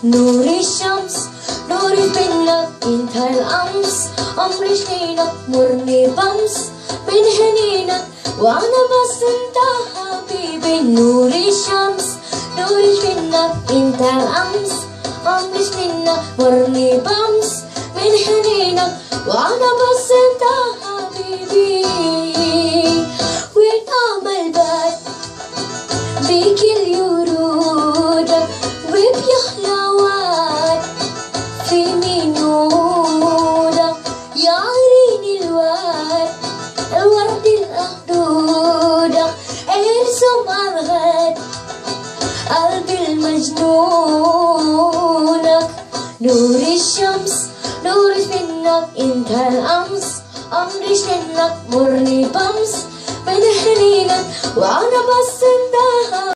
نور الشمس نور منك انت الامس، عمري سنينك مرني بمس من هنينك وانا بس انت حبيبي. نور الشمس نور منك انت الامس، عمري سنينك مرني بمس من هنينك وانا بس انت حبيبي. وين امل بعد بكل ورودك وبيحلى وعد في منودك يا عريني الورد الورد الأخدودك ارسم الغد قلبي المجنونك. نور الشمس نور منك انت الأمس، عمري سنك مرني بمس من حنينك وانا بس انت